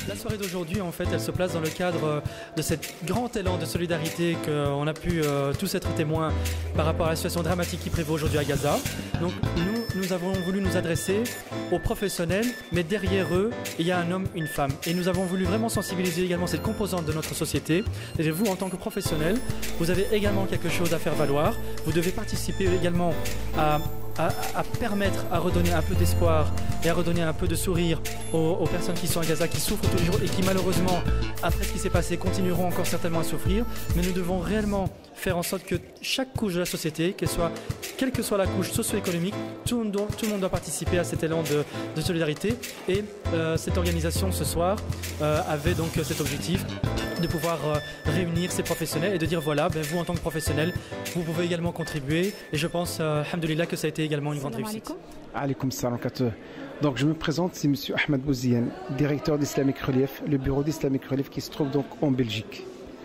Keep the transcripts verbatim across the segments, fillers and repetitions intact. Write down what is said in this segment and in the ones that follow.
La soirée d'aujourd'hui, en fait, elle se place dans le cadre de cet grand élan de solidarité qu'on a pu euh, tous être témoins par rapport à la situation dramatique qui prévaut aujourd'hui à Gaza. Donc nous, nous avons voulu nous adresser aux professionnels, mais derrière eux, il y a un homme, une femme. Et nous avons voulu vraiment sensibiliser également cette composante de notre société. Et vous, en tant que professionnel, vous avez également quelque chose à faire valoir. Vous devez participer également à... À, à permettre à redonner un peu d'espoir et à redonner un peu de sourire aux, aux personnes qui sont à Gaza, qui souffrent toujours et qui malheureusement, après ce qui s'est passé, continueront encore certainement à souffrir. Mais nous devons réellement faire en sorte que chaque couche de la société, qu'elle soit, quelle que soit la couche socio-économique, tout, tout le monde doit participer à cet élan de, de solidarité. Et euh, cette organisation ce soir euh, avait donc cet objectif de pouvoir euh, réunir ces professionnels et de dire voilà, ben, vous en tant que professionnel, vous pouvez également contribuer. Et je pense, euh, alhamdoulilah, que ça a été également une grande réussite. Alaykoum salam. Donc je me présente, c'est M. Ahmed Bouziane, directeur d'Islamic Relief, le bureau d'Islamic Relief qui se trouve donc en Belgique.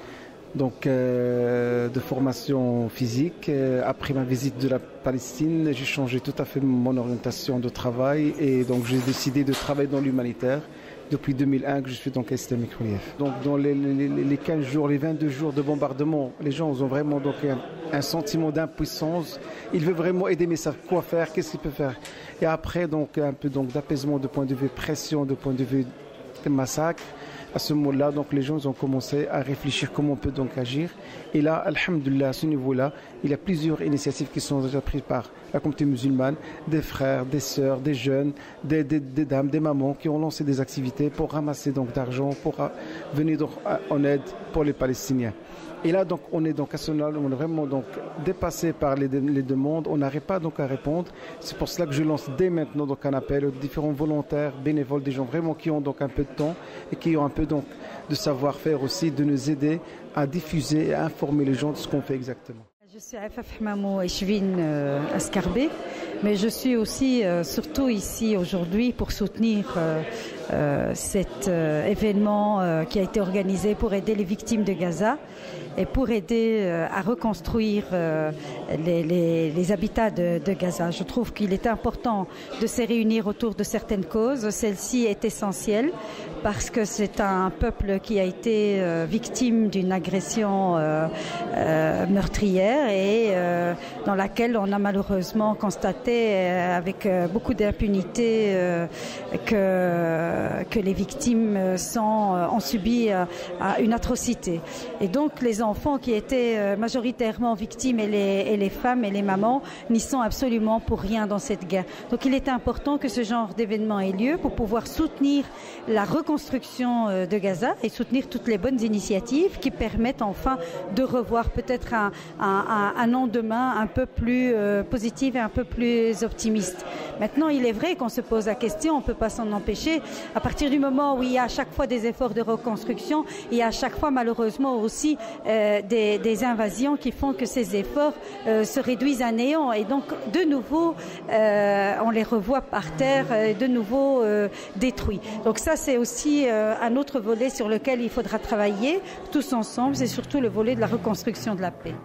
Donc euh, de formation physique, euh, après ma visite de la Palestine, j'ai changé tout à fait mon orientation de travail et donc j'ai décidé de travailler dans l'humanitaire. Depuis deux mille un que je suis donc à Islamic Relief. Donc dans les, les, les quinze jours, les vingt-deux jours de bombardement, les gens ont vraiment donc un, un sentiment d'impuissance. Ils veulent vraiment aider, mais savent quoi faire, qu'est-ce qu'ils peuvent faire. Et après donc un peu donc d'apaisement de point de vue pression, de point de vue de massacre. À ce moment-là, donc les gens ont commencé à réfléchir comment on peut donc agir. Et là, alhamdoulilah, à ce niveau-là, il y a plusieurs initiatives qui sont déjà prises par la communauté musulmane, des frères, des sœurs, des jeunes, des, des, des dames, des mamans qui ont lancé des activités pour ramasser donc d'argent, pour venir donc en aide pour les Palestiniens. Et là, donc, on est donc à ce moment-là, on est vraiment donc dépassé par les, les demandes. On n'arrive pas donc à répondre. C'est pour cela que je lance dès maintenant donc un appel aux différents volontaires, bénévoles, des gens vraiment qui ont donc un peu de temps et qui ont un peu donc de savoir-faire aussi, de nous aider à diffuser et à informer les gens de ce qu'on fait exactement. Je suis Afaf Hamamou Echvin euh, Ascarbé, mais je suis aussi euh, surtout ici aujourd'hui pour soutenir euh, euh, cet euh, événement euh, qui a été organisé pour aider les victimes de Gaza et pour aider euh, à reconstruire euh, les, les, les habitats de, de Gaza. Je trouve qu'il est important de se réunir autour de certaines causes. Celle-ci est essentielle parce que c'est un peuple qui a été euh, victime d'une agression euh, euh, meurtrière et euh, dans laquelle on a malheureusement constaté euh, avec euh, beaucoup d'impunité euh, que, que les victimes sont, euh, ont subi euh, une atrocité. Et donc les enfants qui étaient euh, majoritairement victimes et les, et les femmes et les mamans n'y sont absolument pour rien dans cette guerre. Donc il est important que ce genre d'événement ait lieu pour pouvoir soutenir la reconstruction de Gaza et soutenir toutes les bonnes initiatives qui permettent enfin de revoir peut-être un, un, un lendemain un peu plus euh, positif et un peu plus optimiste. Maintenant, il est vrai qu'on se pose la question, on ne peut pas s'en empêcher. À partir du moment où il y a à chaque fois des efforts de reconstruction, il y a à chaque fois malheureusement aussi euh, des, des invasions qui font que ces efforts euh, se réduisent à néant. Et donc, de nouveau, euh, on les revoit par terre, euh, de nouveau euh, détruits. Donc ça, c'est aussi euh, un autre volet sur lequel il faudra travailler tous ensemble, c'est surtout le volet de la reconstruction de la paix.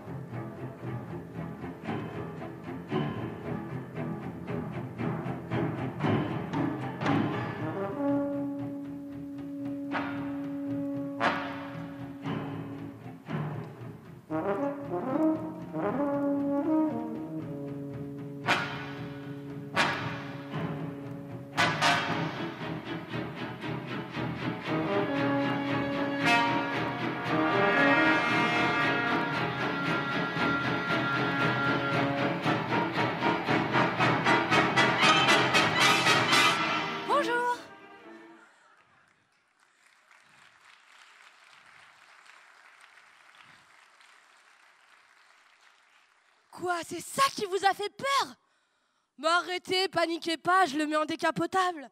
Quoi, c'est ça qui vous a fait peur? Mais arrêtez, paniquez pas, je le mets en décapotable.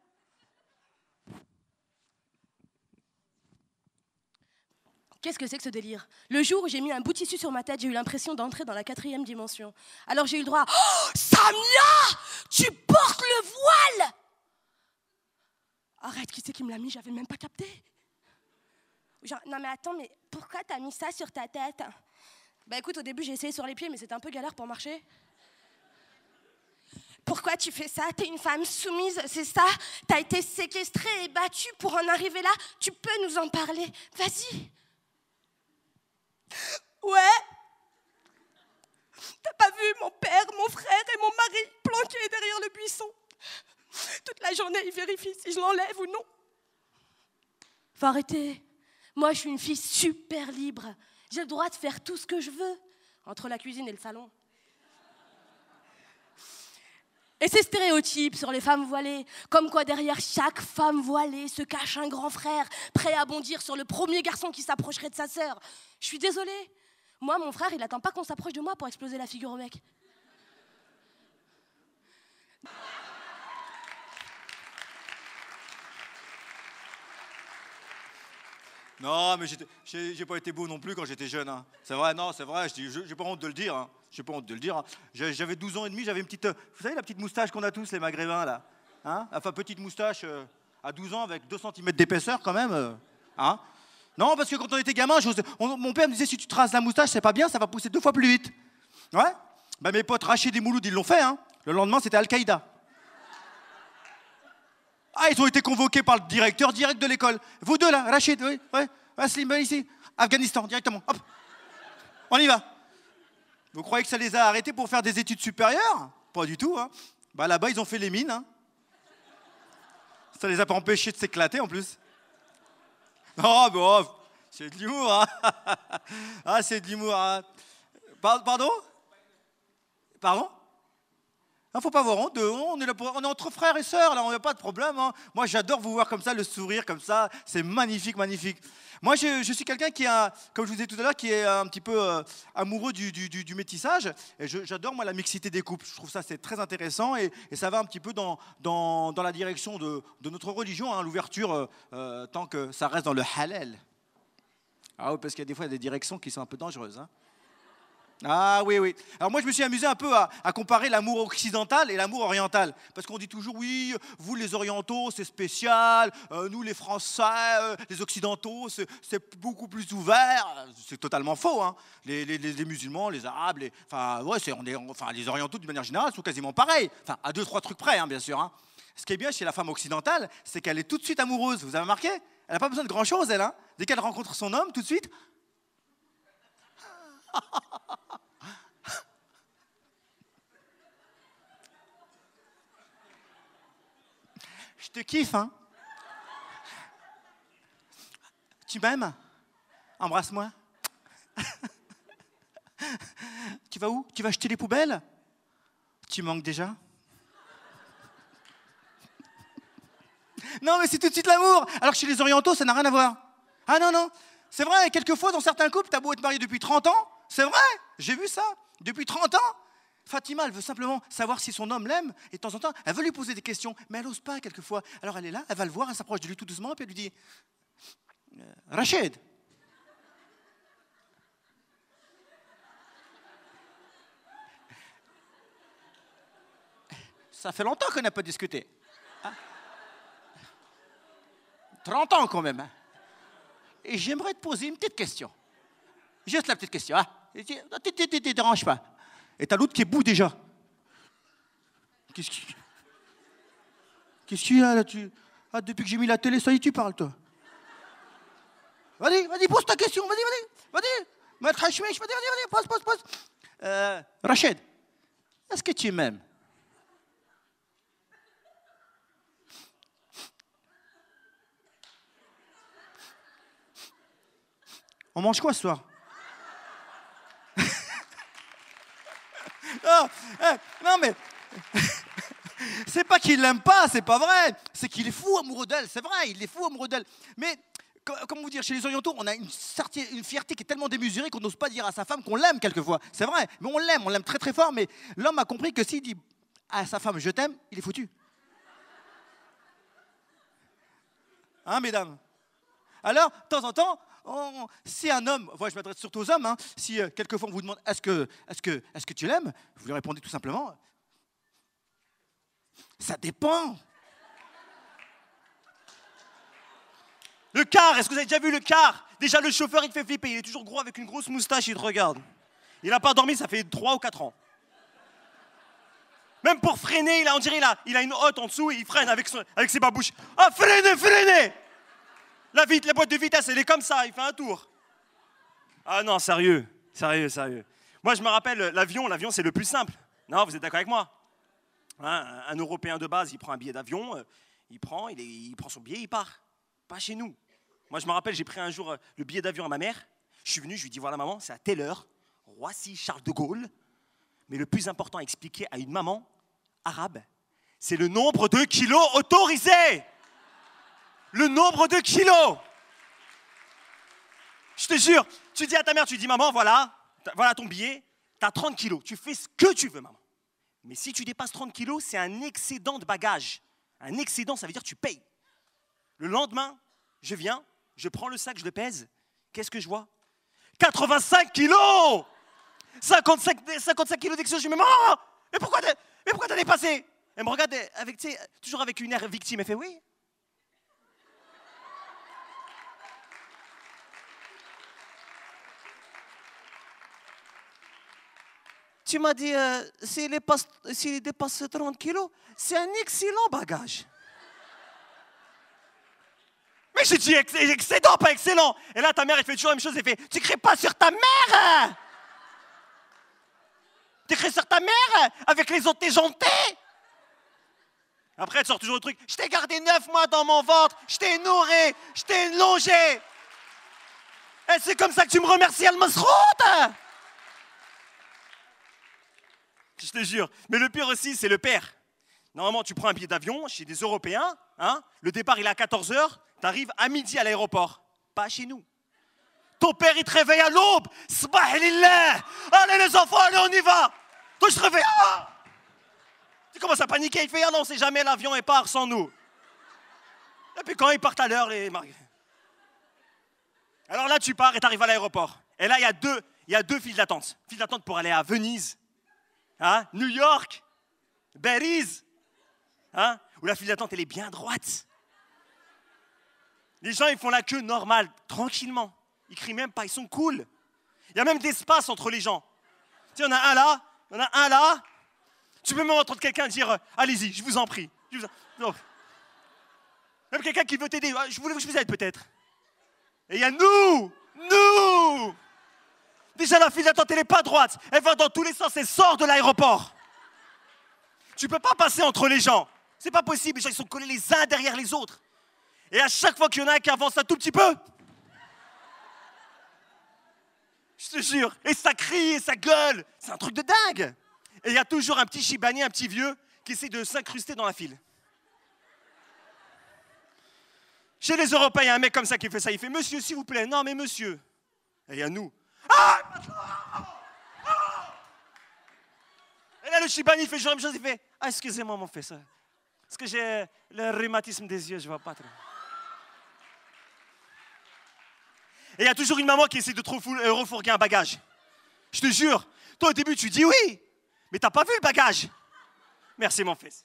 Qu'est-ce que c'est que ce délire? Le jour où j'ai mis un bout de tissu sur ma tête, j'ai eu l'impression d'entrer dans la quatrième dimension. Alors j'ai eu le droit à... Oh, Samia, tu portes le voile? Arrête, qui c'est qui me l'a mis? J'avais même pas capté. Genre, non mais attends, mais pourquoi t'as mis ça sur ta tête? Bah écoute, au début j'ai essayé sur les pieds, mais c'était un peu galère pour marcher. Pourquoi tu fais ça? T'es une femme soumise, c'est ça? T'as été séquestrée et battue pour en arriver là? Tu peux nous en parler? Vas-y. Ouais. T'as pas vu mon père, mon frère et mon mari planqués derrière le buisson? Toute la journée, ils vérifient si je l'enlève ou non. Faut arrêter. Moi, je suis une fille super libre. J'ai le droit de faire tout ce que je veux, entre la cuisine et le salon. Et ces stéréotypes sur les femmes voilées, comme quoi derrière chaque femme voilée se cache un grand frère, prêt à bondir sur le premier garçon qui s'approcherait de sa sœur. Je suis désolée. Moi, mon frère, il attend pas qu'on s'approche de moi pour exploser la figure au mec. Non, mais j'ai pas été beau non plus quand j'étais jeune. Hein. C'est vrai, non, c'est vrai, j'ai pas honte de le dire. Hein. J'ai pas honte de le dire. Hein. J'avais douze ans et demi, j'avais une petite... Vous savez la petite moustache qu'on a tous, les maghrébins, là, hein? Enfin, petite moustache euh, à douze ans avec deux centimètres d'épaisseur, quand même. Euh, hein? Non, parce que quand on était gamin, on, mon père me disait, si tu te rases la moustache, c'est pas bien, ça va pousser deux fois plus vite. Ouais. Ben, mes potes Rachid et Mouloud, ils l'ont fait. Hein. Le lendemain, c'était Al-Qaïda. Ah, ils ont été convoqués par le directeur direct de l'école. Vous deux, là, Rachid, oui, ouais. Aslim, ici. Afghanistan, directement. Hop. On y va. Vous croyez que ça les a arrêtés pour faire des études supérieures? Pas du tout. Hein. Bah, là-bas, ils ont fait les mines. Hein. Ça les a pas empêchés de s'éclater, en plus. Oh, bon, c'est de l'humour. Hein. Ah, c'est de l'humour. Hein. Pardon? Pardon? Il ne faut pas avoir honte, on est, là pour, on est entre frères et sœurs, là, on n'a pas de problème. Hein. Moi, j'adore vous voir comme ça, le sourire comme ça, c'est magnifique, magnifique. Moi, je, je suis quelqu'un qui, a, comme je vous disais tout à l'heure, qui est un petit peu euh, amoureux du, du, du, du métissage. Et j'adore, moi, la mixité des couples. Je trouve ça, c'est très intéressant et, et ça va un petit peu dans, dans, dans la direction de, de notre religion, hein, l'ouverture, euh, euh, tant que ça reste dans le halal. Ah oui, parce qu'il y a des fois, il y a des directions qui sont un peu dangereuses, hein. Ah oui, oui. Alors moi, je me suis amusé un peu à, à comparer l'amour occidental et l'amour oriental. Parce qu'on dit toujours, oui, vous les orientaux, c'est spécial, euh, nous les Français, euh, les occidentaux, c'est beaucoup plus ouvert. C'est totalement faux, hein. Les, les, les musulmans, les arabes, les, enfin, ouais, on est, enfin, les orientaux, d'une manière générale, sont quasiment pareils. Enfin, à deux, trois trucs près, hein, bien sûr. Hein. Ce qui est bien chez la femme occidentale, c'est qu'elle est tout de suite amoureuse. Vous avez remarqué? Elle n'a pas besoin de grand-chose, elle. Hein. Dès qu'elle rencontre son homme, tout de suite... Je te kiffe, hein? Tu m'aimes? Embrasse-moi. Tu vas où? Tu vas jeter les poubelles? Tu manques déjà? Non, mais c'est tout de suite l'amour. Alors que chez les orientaux, ça n'a rien à voir. Ah non, non. C'est vrai, quelquefois, dans certains couples, t'as beau être marié depuis trente ans, c'est vrai, j'ai vu ça. Depuis trente ans, Fatima, elle veut simplement savoir si son homme l'aime, et de temps en temps, elle veut lui poser des questions, mais elle n'ose pas quelquefois. Alors elle est là, elle va le voir, elle s'approche de lui tout doucement, puis elle lui dit euh, « Rachid !» Ça fait longtemps qu'on n'a pas discuté. Hein? trente ans quand même. Hein? Et j'aimerais te poser une petite question. Juste la petite question. Hein? Ne te dérange pas. Et t'as l'autre qui est bout déjà. Qu'est-ce qu'il Qu'est-ce qu'il y a là tu... Ah, depuis que j'ai mis la télé, ça y est, tu parles, toi. Vas-y, vas-y, pose ta question, vas-y, vas-y, vas-y. Maître Hachmish, vas-y, vas-y, vas-y, pose, pose, pose. Euh, Rachid, est-ce que tu m'aimes? On mange quoi ce soir? Non, eh, non mais c'est pas qu'il l'aime pas, c'est pas vrai. C'est qu'il est fou amoureux d'elle, c'est vrai, il est fou amoureux d'elle. Mais comment vous dire, chez les orientaux, on a une, une fierté qui est tellement démesurée qu'on n'ose pas dire à sa femme qu'on l'aime quelquefois. C'est vrai, mais on l'aime, on l'aime très très fort. Mais l'homme a compris que s'il dit à sa femme je t'aime, il est foutu. Hein, mesdames? Alors, de temps en temps, on, si un homme, moi je m'adresse surtout aux hommes, hein, si euh, quelquefois on vous demande est-ce que, est-ce que, est-ce que tu l'aimes, vous lui répondez tout simplement ça dépend. Le car, est-ce que vous avez déjà vu le car? Déjà le chauffeur il te fait flipper, il est toujours gros avec une grosse moustache, il te regarde. Il n'a pas dormi, ça fait trois ou quatre ans. Même pour freiner, il a, on dirait il a, il a une hotte en dessous et il freine avec, son, avec ses babouches. Ah, freinez, freinez! La, vite, la boîte de vitesse, elle est comme ça, il fait un tour. Ah non, sérieux, sérieux, sérieux. Moi, je me rappelle, l'avion, l'avion, c'est le plus simple. Non, vous êtes d'accord avec moi? Hein, un Européen de base, il prend un billet d'avion, euh, il prend, il, est, il prend son billet, il part. Pas chez nous. Moi, je me rappelle, j'ai pris un jour euh, le billet d'avion à ma mère. Je suis venu, je lui ai dit, voilà maman, c'est à telle heure, Roissy, Charles de Gaulle. Mais le plus important à expliquer à une maman arabe, c'est le nombre de kilos autorisés. Le nombre de kilos. Je te jure, tu dis à ta mère, tu dis, maman, voilà, voilà ton billet, tu as trente kilos, tu fais ce que tu veux, maman. Mais si tu dépasses trente kilos, c'est un excédent de bagages. Un excédent, ça veut dire que tu payes. Le lendemain, je viens, je prends le sac, je le pèse. Qu'est-ce que je vois? quatre-vingt-cinq kilos! cinquante-cinq, cinquante-cinq kilos d'excédent. Je dis, mais maman, mais pourquoi t'as, mais pourquoi t'as dépassé? Elle me regarde avec, tu sais, toujours avec une air victime. Elle fait, oui. Tu m'as dit, euh, s'il dépasse, s'il dépasse trente kilos, c'est un excellent bagage. Mais j'ai dit ex excédent, pas excellent. Et là, ta mère, elle fait toujours la même chose. Elle fait, tu cries pas sur ta mère. Tu cries sur ta mère avec les autres, t'es gentil. Après, elle sort toujours le truc. Je t'ai gardé neuf mois dans mon ventre. Je t'ai nourri. Je t'ai longé. Et c'est comme ça que tu me remercies, Al-Masrout. Je te jure. Mais le pire aussi, c'est le père. Normalement, tu prends un billet d'avion chez des Européens. Hein, le départ, il est à quatorze heures. Tu arrives à midi à l'aéroport. Pas chez nous. Ton père, il te réveille à l'aube. Sbah lillah. Allez les enfants, allez, on y va. Toi, je te réveille. Ah, tu commences à paniquer. Il fait, ah non, on sait jamais, l'avion, il part sans nous. Et puis quand ils partent à l'heure, les... Alors là, tu pars et tu arrives à l'aéroport. Et là, il y a deux, il y a deux files d'attente. File d'attente pour aller à Venise. Hein? New York, Paris, hein? Où la file d'attente elle est bien droite. Les gens ils font la queue normale, tranquillement. Ils crient même pas, ils sont cool. Il y a même d'espace entre les gens. Tu sais, il y en a un là, il y en a un là. Tu peux même entendre quelqu'un dire, allez-y, je vous en prie. Je vous en... Non. Même quelqu'un qui veut t'aider, je voulais que je vous aide peut-être. Et il y a nous, nous. Déjà, la file d'attente, elle n'est pas droite. Elle va dans tous les sens, elle sort de l'aéroport. Tu ne peux pas passer entre les gens. C'est pas possible, les gens ils sont collés les uns derrière les autres. Et à chaque fois qu'il y en a un qui avance un tout petit peu, je te jure, et ça crie, et ça gueule. C'est un truc de dingue. Et il y a toujours un petit chibani, un petit vieux, qui essaie de s'incruster dans la file. Chez les Européens, il y a un mec comme ça qui fait ça. Il fait, monsieur, s'il vous plaît. Non, mais monsieur. Et il y a nous. Ah, ah. Et là, le Chibani fait toujours la même chose. Il fait, ah, excusez-moi, mon fils. Parce que j'ai le rhumatisme des yeux, je ne vois pas trop. Et il y a toujours une maman qui essaie de trop refourguer un bagage. Je te jure. Toi, au début, tu dis oui. Mais tu n'as pas vu le bagage. Merci, mon fils.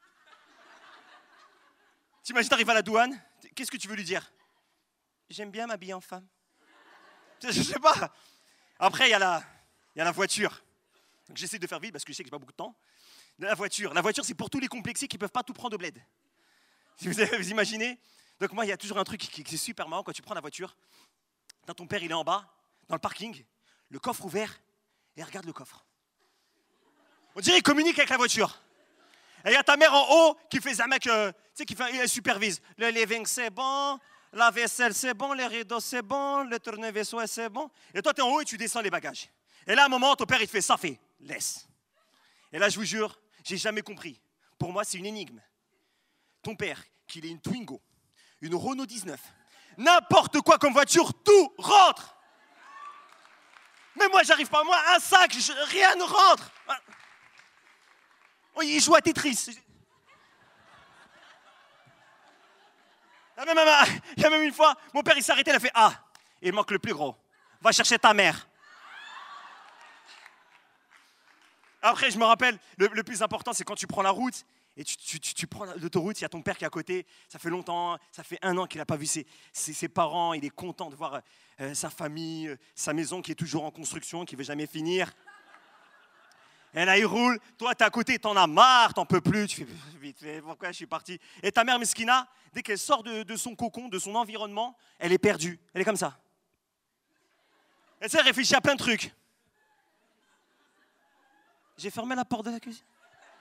T'imagines, tu arrives à la douane. Qu'est-ce que tu veux lui dire? J'aime bien m'habiller en femme. Je sais pas. Après, il y a la, il y a la voiture. Donc, j'essaie de faire vite parce que je sais que j'ai pas beaucoup de temps. La voiture. La voiture, c'est pour tous les complexés qui ne peuvent pas tout prendre au bled. Si vous, vous imaginez. Donc, moi, il y a toujours un truc qui, qui est super marrant quand tu prends la voiture. Dans ton père, il est en bas, dans le parking, le coffre ouvert, et regarde le coffre. On dirait qu'il communique avec la voiture. Et il y a ta mère en haut qui fait un mec, euh, tu sais, qui fait, elle supervise. Le living, c'est bon. La vaisselle, c'est bon. Les rideaux, c'est bon. Le tournevis, c'est bon. Et toi, tu es en haut et tu descends les bagages. Et là, à un moment, ton père, il te fait, ça fait, laisse. Et là, je vous jure, j'ai jamais compris. Pour moi, c'est une énigme. Ton père, qu'il ait une Twingo, une Renault dix-neuf, n'importe quoi comme voiture, tout rentre. Mais moi, j'arrive pas. Moi, un sac, je, rien ne rentre. Oh, il joue à Tetris. Il y a même, il y a même une fois, mon père, il s'est arrêté, il a fait, ah, il manque le plus gros. Va chercher ta mère. Après, je me rappelle, le, le plus important, c'est quand tu prends la route et tu, tu, tu, tu prends l'autoroute, il y a ton père qui est à côté. Ça fait longtemps, ça fait un an qu'il n'a pas vu ses, ses, ses parents. Il est content de voir euh, sa famille, euh, sa maison qui est toujours en construction, qui ne veut jamais finir. Et là, il roule. Toi, t'es à côté, t'en as marre, t'en peux plus. Tu fais vite fait, pourquoi je suis parti? Et ta mère Meskina, dès qu'elle sort de, de son cocon, de son environnement, elle est perdue. Elle est comme ça. Elle sait, elle réfléchit à plein de trucs. J'ai fermé la porte de la cuisine.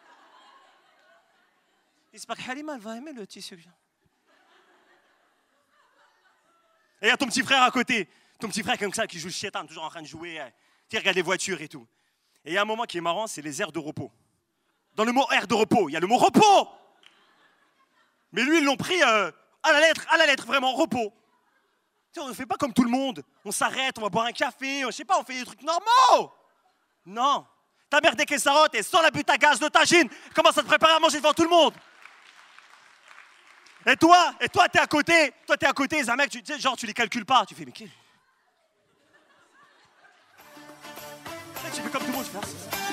J'espère que Halima, elle va aimer le tissu que j'ai. Et il y a ton petit frère à côté. Ton petit frère comme ça, qui joue le chétan, toujours en train de jouer, qui regarde les voitures et tout. Et il y a un moment qui est marrant, c'est les aires de repos. Dans le mot aire de repos, il y a le mot repos. Mais lui, ils l'ont pris euh, à la lettre, à la lettre, vraiment, repos. Tu sais, on ne fait pas comme tout le monde. On s'arrête, on va boire un café, on, je sais pas, on fait des trucs normaux. Non. Ta mère, dès qu'elle s'arrête, elle sort la butte à gaz de tagine, commence à te préparer à manger devant tout le monde. Et toi, et toi, t'es à côté, toi, t'es à côté, les mecs, tu sais, genre, tu les calcules pas. Tu fais, mais qu'est-ce que... Tu fais comme tout le monde, tu fais, ah, c'est ça.